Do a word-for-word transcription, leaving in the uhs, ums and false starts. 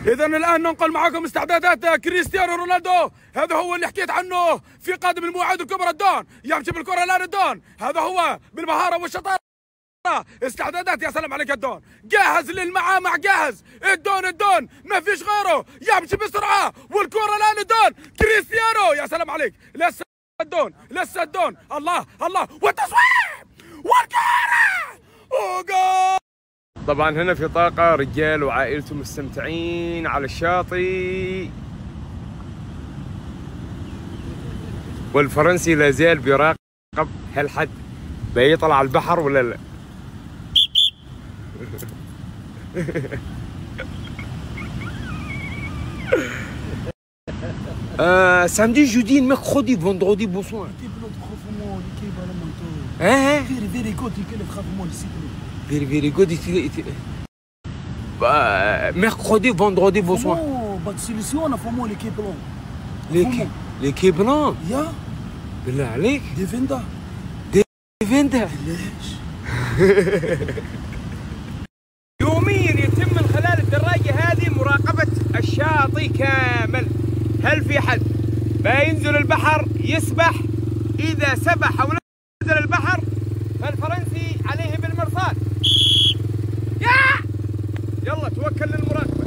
إذا الآن ننقل معكم استعدادات كريستيانو رونالدو. هذا هو اللي حكيت عنه في قادم المواعيد الكبرى. الدون يمشي بالكرة الآن. الدون هذا هو بالمهارة والشطارة. استعدادات. يا سلام عليك الدون، جاهز للمعامع، جاهز. الدون الدون ما فيش غيره، يمشي بسرعة والكرة الآن. الدون كريستيانو، يا سلام عليك. لسه الدون، لسه الدون. الله الله، والتصويب والكرة وجول. طبعا هنا في طاقة رجال وعائلته مستمتعين على الشاطئ، والفرنسي لا زال بيراقب هل حد بيطلع على البحر ولا لا. Euh, samedi, jeudi, mercredi, vendredi, bonsoir. Hein? Very, very good. Very, very good. Bah, mercredi, vendredi, bonsoir. But seleciona فمو l'équipe blanc. L'équipe, l'équipe blanc. يا بالله عليك. ديفيندا. ديفيندا. ليش؟ يوميا يتم من خلال الدراجة هذه مراقبة الشاطئ كامل. هل في حد بينزل البحر يسبح؟ إذا سبح أو نزل البحر فالفرنسي عليه بالمرصاد. يا يلا توكل للمراقبة.